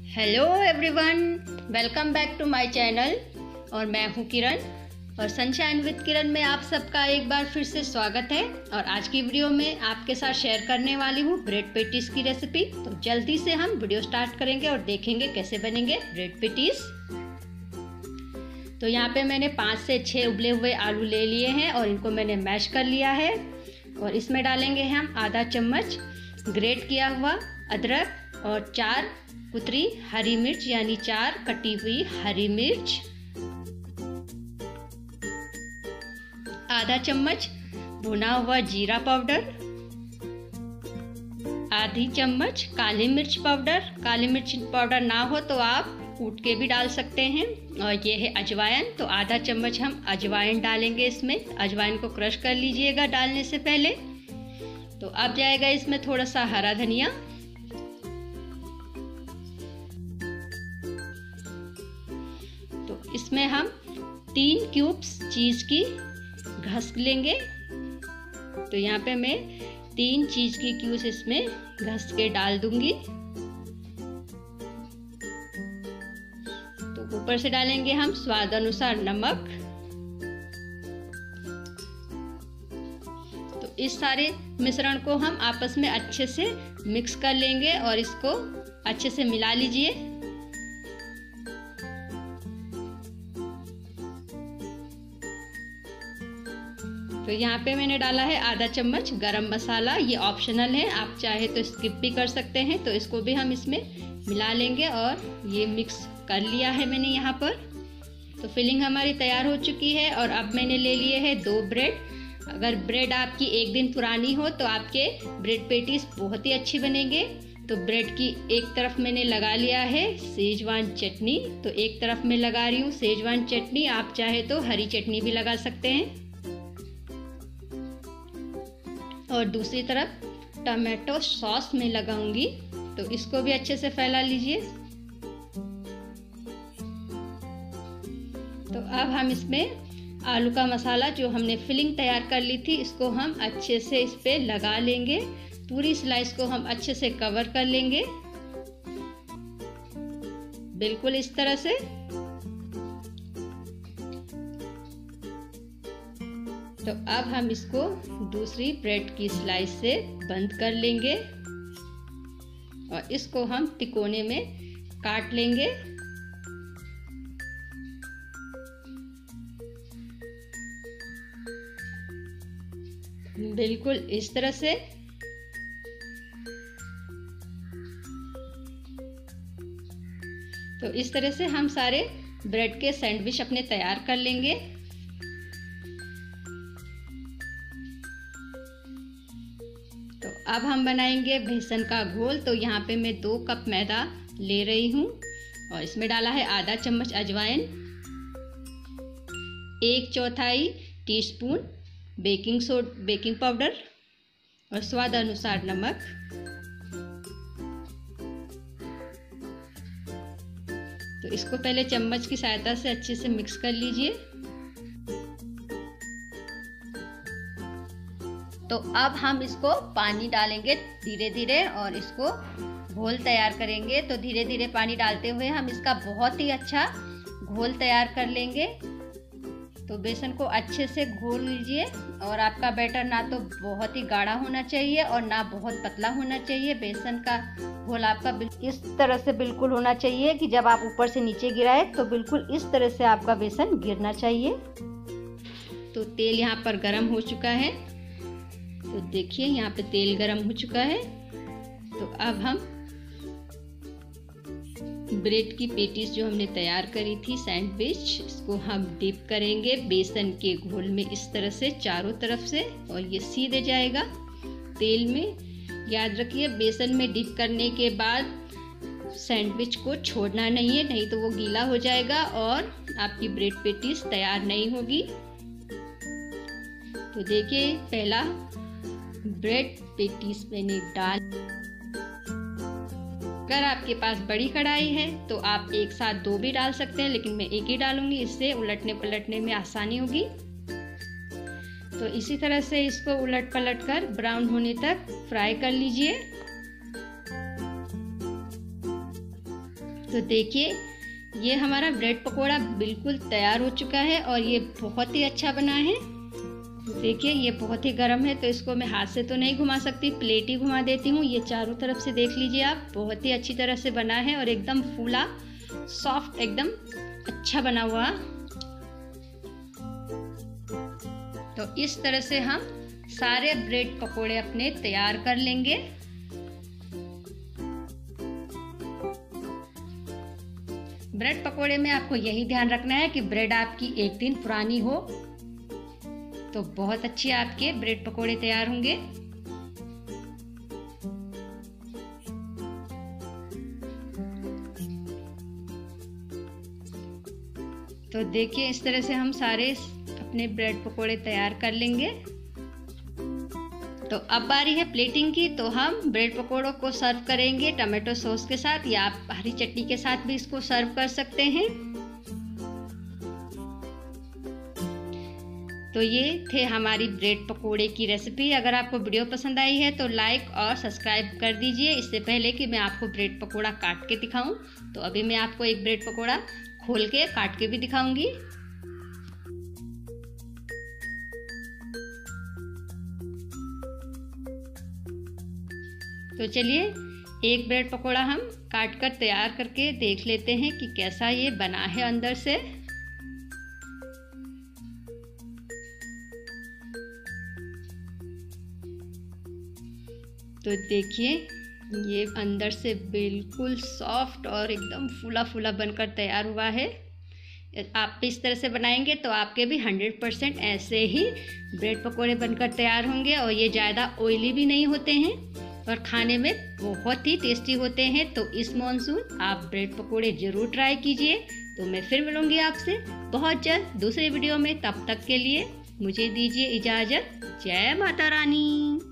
Hello everyone, welcome back to my channel. और मैं हूँ किरण और सनशाइन विद किरण में आप सबका एक बार फिर से स्वागत है। और आज की वीडियो में आपके साथ शेयर करने वाली हूँ ब्रेड पेटीज की रेसिपी। तो जल्दी से हम वीडियो स्टार्ट करेंगे और देखेंगे कैसे बनेंगे ब्रेड पेटीज। तो यहाँ पे मैंने 5 से 6 उबले हुए आलू ले लिए हैं और इनको मैंने मैश कर लिया है। और इसमें डालेंगे हम आधा चम्मच ग्रेट किया हुआ अदरक और 4 कुतरी हरी मिर्च यानी 4 कटी हुई हरी मिर्च, आधा चम्मच भुना हुआ जीरा पाउडर, आधी चम्मच काली मिर्च पाउडर। काली मिर्च पाउडर ना हो तो आप कूट के भी डाल सकते हैं। और ये है अजवाइन, तो आधा चम्मच हम अजवाइन डालेंगे इसमें। अजवाइन को क्रश कर लीजिएगा डालने से पहले। तो अब जाएगा इसमें थोड़ा सा हरा धनिया, तो इसमें हम 3 क्यूब्स चीज़ की घस लेंगे। तो यहाँ पे मैं 3 चीज़ की क्यूब्स इसमें घस के डाल दूंगी। तो ऊपर से डालेंगे हम स्वाद अनुसार नमक। तो इस सारे मिश्रण को हम आपस में अच्छे से मिक्स कर लेंगे और इसको अच्छे से मिला लीजिए। तो यहाँ पे मैंने डाला है आधा चम्मच गरम मसाला। ये ऑप्शनल है, आप चाहे तो स्किप भी कर सकते हैं। तो इसको भी हम इसमें मिला लेंगे और ये मिक्स कर लिया है मैंने यहाँ पर। तो फिलिंग हमारी तैयार हो चुकी है। और अब मैंने ले लिए हैं 2 ब्रेड। अगर ब्रेड आपकी 1 दिन पुरानी हो तो आपके ब्रेड पेटीज बहुत ही अच्छी बनेंगे। तो ब्रेड की एक तरफ मैंने लगा लिया है सेजवान चटनी। तो एक तरफ मैं लगा रही हूँ सेजवान चटनी, आप चाहे तो हरी चटनी भी लगा सकते हैं। और दूसरी तरफ टमाटो सॉस में लगाऊंगी। तो इसको भी अच्छे से फैला लीजिए। तो अब हम इसमें आलू का मसाला जो हमने फिलिंग तैयार कर ली थी, इसको हम अच्छे से इस पे लगा लेंगे। पूरी स्लाइस को हम अच्छे से कवर कर लेंगे, बिल्कुल इस तरह से। तो अब हम इसको दूसरी ब्रेड की स्लाइस से बंद कर लेंगे और इसको हम तिकोने में काट लेंगे। बिल्कुल इस तरह से। तो इस तरह से हम सारे ब्रेड के सैंडविच अपने तैयार कर लेंगे। तो अब हम बनाएंगे बेसन का घोल। तो यहाँ पे मैं 2 कप मैदा ले रही हूँ और इसमें डाला है आधा चम्मच अजवाइन, 1/4 टीस्पून बेकिंग पाउडर और स्वाद अनुसार नमक। तो इसको पहले चम्मच की सहायता से अच्छे से मिक्स कर लीजिए। तो अब हम इसको पानी डालेंगे धीरे धीरे और इसको घोल तैयार करेंगे। तो धीरे धीरे पानी डालते हुए हम इसका बहुत ही अच्छा घोल तैयार कर लेंगे। तो बेसन को अच्छे से घोल लीजिए। और आपका बैटर ना तो बहुत ही गाढ़ा होना चाहिए और ना बहुत पतला होना चाहिए। बेसन का घोल आपका इस तरह से बिल्कुल होना चाहिए कि जब आप ऊपर से नीचे गिराए तो बिल्कुल इस तरह से आपका बेसन गिरना चाहिए। तो तेल यहाँ पर गर्म हो चुका है। तो देखिए यहाँ पे तेल गरम हो चुका है। तो अब हम ब्रेड की पेटीज जो हमने तैयार करी थी सैंडविच, इसको हम डिप करेंगे बेसन के घोल में इस तरह से चारों तरफ से, और ये सीधे जाएगा तेल में। याद रखिए बेसन में डिप करने के बाद सैंडविच को छोड़ना नहीं है, नहीं तो वो गीला हो जाएगा और आपकी ब्रेड पेटीज तैयार नहीं होगी। तो देखिए पहला ब्रेड पेटीज मैंने डाल। अगर आपके पास बड़ी कढ़ाई है तो आप एक साथ 2 भी डाल सकते हैं, लेकिन मैं एक ही डालूंगी, इससे उलटने पलटने में आसानी होगी। तो इसी तरह से इसको उलट पलट कर ब्राउन होने तक फ्राई कर लीजिए। तो देखिए ये हमारा ब्रेड पकोड़ा बिल्कुल तैयार हो चुका है और ये बहुत ही अच्छा बना है। देखिए ये बहुत ही गर्म है तो इसको मैं हाथ से तो नहीं घुमा सकती, प्लेट ही घुमा देती हूँ। ये चारों तरफ से देख लीजिए आप, बहुत ही अच्छी तरह से बना है और एकदम फूला सॉफ्ट, एकदम अच्छा बना हुआ। तो इस तरह से हम सारे ब्रेड पकोड़े अपने तैयार कर लेंगे। ब्रेड पकोड़े में आपको यही ध्यान रखना है कि ब्रेड आपकी एक दिन पुरानी हो तो बहुत अच्छे आपके ब्रेड पकोड़े तैयार होंगे। तो देखिए इस तरह से हम सारे अपने ब्रेड पकोड़े तैयार कर लेंगे। तो अब बारी है प्लेटिंग की। तो हम ब्रेड पकोड़ों को सर्व करेंगे टमाटो सॉस के साथ या आप हरी चटनी के साथ भी इसको सर्व कर सकते हैं। तो ये थे हमारी ब्रेड पकोड़े की रेसिपी। अगर आपको वीडियो पसंद आई है तो लाइक और सब्सक्राइब कर दीजिए। इससे पहले कि मैं आपको ब्रेड पकोड़ा काट के दिखाऊं, तो अभी मैं आपको एक ब्रेड पकोड़ा खोल के काट के भी दिखाऊंगी। तो चलिए एक ब्रेड पकोड़ा हम काट कर तैयार करके देख लेते हैं कि कैसा ये बना है अंदर से। तो देखिए ये अंदर से बिल्कुल सॉफ्ट और एकदम फूला फूला बनकर तैयार हुआ है। आप इस तरह से बनाएंगे तो आपके भी 100% ऐसे ही ब्रेड पकोड़े बनकर तैयार होंगे और ये ज़्यादा ऑयली भी नहीं होते हैं और खाने में बहुत ही टेस्टी होते हैं। तो इस मॉनसून आप ब्रेड पकोड़े ज़रूर ट्राई कीजिए। तो मैं फिर मिलूंगी आपसे बहुत जल्द दूसरे वीडियो में। तब तक के लिए मुझे दीजिए इजाज़त। जय माता रानी।